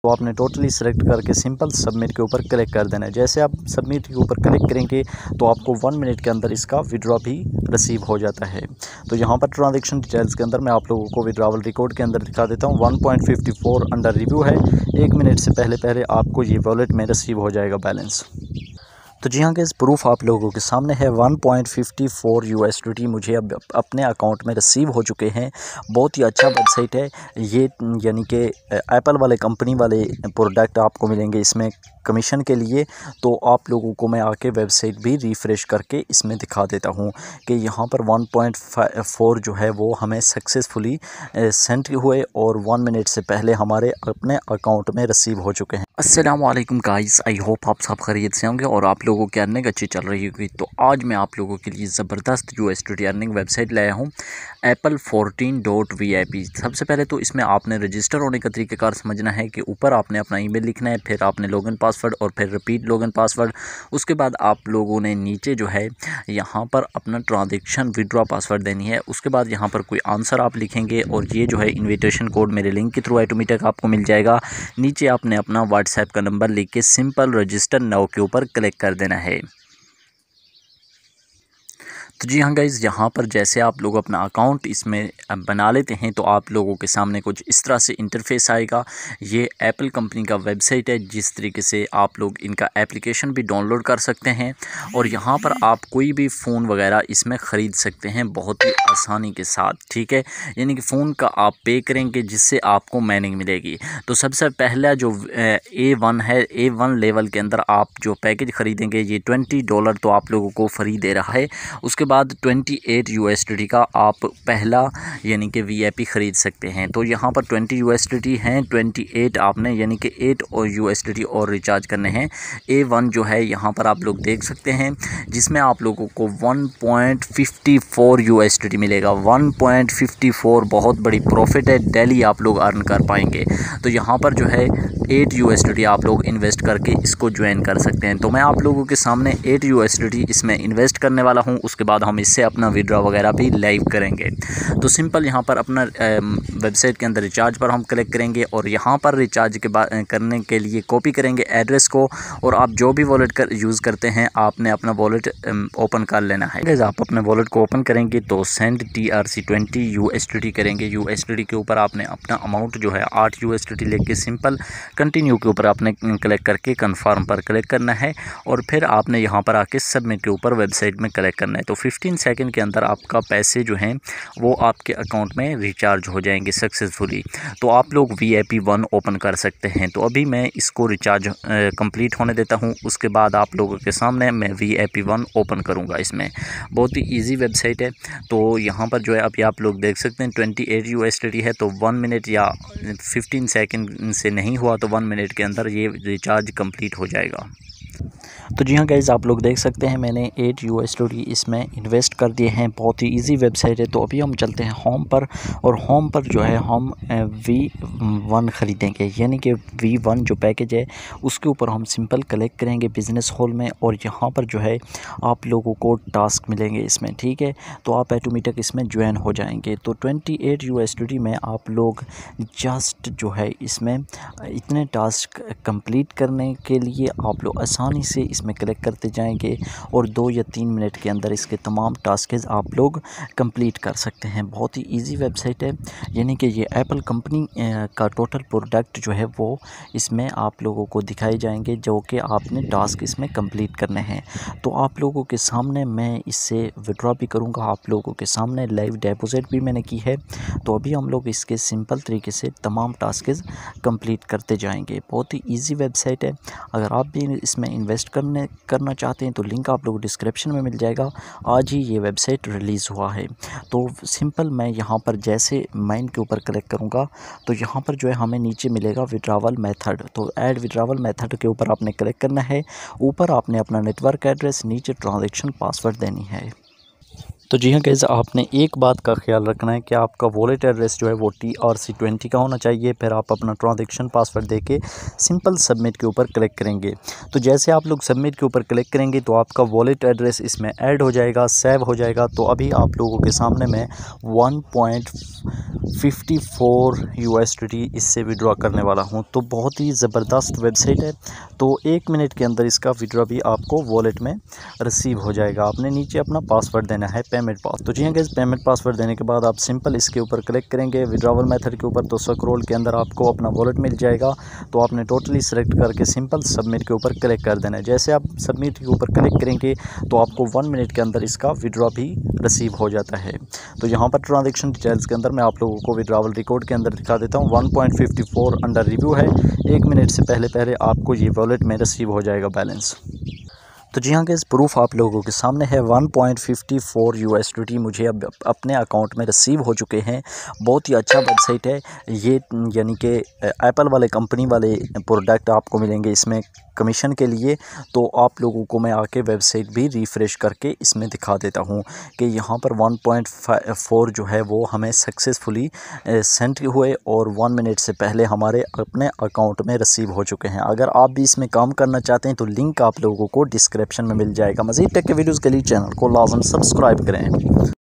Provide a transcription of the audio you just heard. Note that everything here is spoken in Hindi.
तो आपने टोटली सेलेक्ट करके सिंपल सबमिट के ऊपर क्लिक कर देना है। जैसे आप सबमिट के ऊपर क्लिक करेंगे तो आपको 1 मिनट के अंदर इसका विड्रॉ भी रिसीव हो जाता है। तो यहाँ पर ट्रांजैक्शन डिटेल्स के अंदर मैं आप लोगों को विड्रॉवल रिकॉर्ड के अंदर दिखा देता हूँ। 1.54 अंडर रिव्यू है। 1 मिनट से पहले आपको ये वॉलेट में रिसीव हो जाएगा बैलेंस। तो जी हाँ गाइस, प्रूफ आप लोगों के सामने है। 1.54 USDT मुझे अब अपने अकाउंट में रिसीव हो चुके हैं। बहुत ही अच्छा वेबसाइट है ये, यानी कि एप्पल वाले कंपनी वाले प्रोडक्ट आपको मिलेंगे इसमें कमीशन के लिए। तो आप लोगों को मैं आके वेबसाइट भी रिफ़्रेश करके इसमें दिखा देता हूँ कि यहाँ पर 1.4 जो है वो हमें सक्सेसफुली सेंड हुए और 1 मिनट से पहले हमारे अपने अकाउंट में रिसीव हो चुके हैं। अस्सलाम वालेकुम गाइस, आई होप आप सब खैरियत से होंगे और आप लोगों की अर्निंग अच्छी चल रही होगी। तो आज मैं आप लोगों के लिए ज़बरदस्त USDT अर्निंग वेबसाइट लाया हूँ, apple14.vip। सबसे पहले तो इसमें आपने रजिस्टर होने का तरीक़ाकार समझना है कि ऊपर आपने अपना ईमेल लिखना है, फिर आपने लॉगिन पासवर्ड और फिर रिपीट लॉगिन पासवर्ड। उसके बाद आप लोगों ने नीचे जो है यहाँ पर अपना ट्रांजैक्शन विड्रॉ पासवर्ड देनी है। उसके बाद यहाँ पर कोई आंसर आप लिखेंगे और ये जो है इन्विटेशन कोड मेरे लिंक के थ्रू ऑटोमेटिक आपको मिल जाएगा। नीचे आपने अपना व्हाट्सएप का नंबर लिख के सिंपल रजिस्टर नाउ के ऊपर क्लिक कर देना है। तो जी हाँ गाइज़, यहाँ पर जैसे आप लोग अपना अकाउंट इसमें बना लेते हैं तो आप लोगों के सामने कुछ इस तरह से इंटरफेस आएगा। ये एप्पल कंपनी का वेबसाइट है, जिस तरीके से आप लोग इनका एप्लीकेशन भी डाउनलोड कर सकते हैं और यहाँ पर आप कोई भी फ़ोन वगैरह इसमें ख़रीद सकते हैं बहुत ही आसानी के साथ, ठीक है। यानी कि फ़ोन का आप पे करेंगे जिससे आपको माइनिंग मिलेगी। तो सबसे पहला जो A1 है, A1 लेवल के अंदर आप जो पैकेज ख़रीदेंगे ये $20 तो आप लोगों को फ्री दे रहा है। उसके बाद 28 USDT का आप पहला यानी कि VIP ख़रीद सकते हैं। तो यहाँ पर 20 USDT हैं, 28 आपने यानी कि 8 और USDT और रिचार्ज करने हैं। A1 जो है यहाँ पर आप लोग देख सकते हैं, जिसमें आप लोगों को 1.54 USDT मिलेगा। 1.54 बहुत बड़ी प्रॉफिट है, डेली आप लोग अर्न कर पाएंगे। तो यहाँ पर जो है 8 USDT आप लोग इन्वेस्ट करके इसको ज्वाइन कर सकते हैं। तो मैं आप लोगों के सामने 8 USDT इसमें इन्वेस्ट करने वाला हूँ। उसके बाद हम इससे अपना विड्रॉ वगैरह भी लाइव करेंगे। तो सिंपल यहाँ पर अपना वेबसाइट के अंदर रिचार्ज पर हम क्लिक करेंगे और यहाँ पर रिचार्ज के बाद करने के लिए कॉपी करेंगे एड्रेस को, और आप जो भी वॉलेट यूज़ करते हैं आपने अपना वॉलेट ओपन कर लेना है। अगर आप अपने वॉलेट को ओपन करेंगे तो सेंड TRC20 USDT करेंगे। USDT के ऊपर आपने अपना अमाउंट जो है 8 USDT लेके सिंपल कंटिन्यू के ऊपर आपने क्लिक करके कन्फर्म पर क्लिक करना है और फिर आपने यहाँ पर आके सबमिट के ऊपर वेबसाइट में क्लिक करना है। तो 15 सेकंड के अंदर आपका पैसे जो हैं वो आपके अकाउंट में रिचार्ज हो जाएंगे सक्सेसफुली। तो आप लोग VIP 1 ओपन कर सकते हैं। तो अभी मैं इसको रिचार्ज कंप्लीट होने देता हूँ, उसके बाद आप लोगों के सामने मैं VIP 1 ओपन करूँगा। इसमें बहुत ही ईजी वेबसाइट है। तो यहाँ पर जो है अभी आप लोग देख सकते हैं 28 USDT है। तो 1 मिनट या 15 सेकंड से नहीं हुआ तो 1 मिनट के अंदर ये रिचार्ज कंप्लीट हो जाएगा। तो जी हाँ गाइज़, आप लोग देख सकते हैं मैंने 8 USDT इसमें इन्वेस्ट कर दिए हैं। बहुत ही इजी वेबसाइट है। तो अभी हम चलते हैं होम पर, और होम पर जो है हम V1 ख़रीदेंगे, यानी कि V1 जो पैकेज है उसके ऊपर हम सिंपल क्लिक करेंगे बिज़नेस हॉल में, और यहाँ पर जो है आप लोगों को टास्क मिलेंगे इसमें, ठीक है। तो आप ऑटोमेटिक इसमें ज्वाइन हो जाएंगे। तो 28 USDT में आप लोग जस्ट जो है इसमें इतने टास्क कंप्लीट करने के लिए आप लोग आसानी से इसमें क्लिक करते जाएंगे और 2 या 3 मिनट के अंदर इसके तमाम टास्केस आप लोग कंप्लीट कर सकते हैं। बहुत ही इजी वेबसाइट है, यानी कि ये एप्पल कंपनी का टोटल प्रोडक्ट जो है वो इसमें आप लोगों को दिखाए जाएंगे जो कि आपने टास्क इसमें कंप्लीट करने हैं। तो आप लोगों के सामने मैं इससे विड्रॉ भी करूँगा, आप लोगों के सामने लाइव डिपॉजिट भी मैंने की है। तो अभी हम लोग इसके सिंपल तरीके से तमाम टास्केस कंप्लीट करते जाएंगे। बहुत ही ईजी वेबसाइट है। अगर आप भी इसमें इन्वेस्ट करना चाहते हैं तो लिंक आप लोग डिस्क्रिप्शन में मिल जाएगा। आज ही ये वेबसाइट रिलीज़ हुआ है। तो सिंपल मैं यहाँ पर जैसे माइन के ऊपर क्लिक करूँगा तो यहाँ पर जो है हमें नीचे मिलेगा विड्रॉवल मेथड। तो ऐड विड्रॉवल मेथड के ऊपर आपने क्लिक करना है। ऊपर आपने अपना नेटवर्क एड्रेस, नीचे ट्रांजैक्शन पासवर्ड देनी है। तो जी हाँ गाइस, आपने एक बात का ख्याल रखना है कि आपका वॉलेट एड्रेस जो है वो TRC20 का होना चाहिए। फिर आप अपना ट्रांजैक्शन पासवर्ड देके सिंपल सबमिट के ऊपर क्लिक करेंगे। तो जैसे आप लोग सबमिट के ऊपर क्लिक करेंगे तो आपका वॉलेट एड्रेस इसमें ऐड हो जाएगा, सेव हो जाएगा। तो अभी आप लोगों के सामने मैं 1.54 USDT इससे विड्रॉ करने वाला हूँ। तो बहुत ही ज़बरदस्त वेबसाइट है। तो 1 मिनट के अंदर इसका विड्रॉ भी आपको वॉलेट में रिसीव हो जाएगा। आपने नीचे अपना पासवर्ड देना है, पेमेंट पास। तो जी हाँ गाइस, पेमेंट पासवर्ड देने के बाद आप सिंपल इसके ऊपर क्लिक करेंगे विड्रॉवल मेथड के ऊपर। तो स्क्रॉल के अंदर आपको अपना वॉलेट मिल जाएगा। तो आपने टोटली सेलेक्ट करके सिंपल सबमिट के ऊपर क्लिक कर देना है। जैसे आप सबमिट के ऊपर क्लिक करेंगे तो आपको 1 मिनट के अंदर इसका विड्रॉ भी रिसीव हो जाता है। तो यहाँ पर ट्रांजेक्शन डिटेल्स के अंदर मैं आप लोगों को विड्रॉवल रिकॉर्ड के अंदर दिखा देता हूँ। 1.54 अंडर रिव्यू है। 1 मिनट से पहले आपको ये वॉलेट में रिसीव हो जाएगा बैलेंस। तो जी हाँ गाइस, प्रूफ आप लोगों के सामने है। 1.54 USDT मुझे अब अपने अकाउंट में रिसीव हो चुके हैं। बहुत ही अच्छा वेबसाइट है ये, यानी कि एप्पल वाले कंपनी वाले प्रोडक्ट आपको मिलेंगे इसमें कमीशन के लिए। तो आप लोगों को मैं आके वेबसाइट भी रिफ़्रेश करके इसमें दिखा देता हूँ कि यहाँ पर 1.4 जो है वो हमें सक्सेसफुली सेंड हुए और 1 मिनट से पहले हमारे अपने अकाउंट में रिसीव हो चुके हैं। अगर आप भी इसमें काम करना चाहते हैं तो लिंक आप लोगों को डिस्क्रिप्शन में मिल जाएगा। मज़ीद टेक के वीडियोज़ के लिए चैनल को लाजम सब्सक्राइब करें।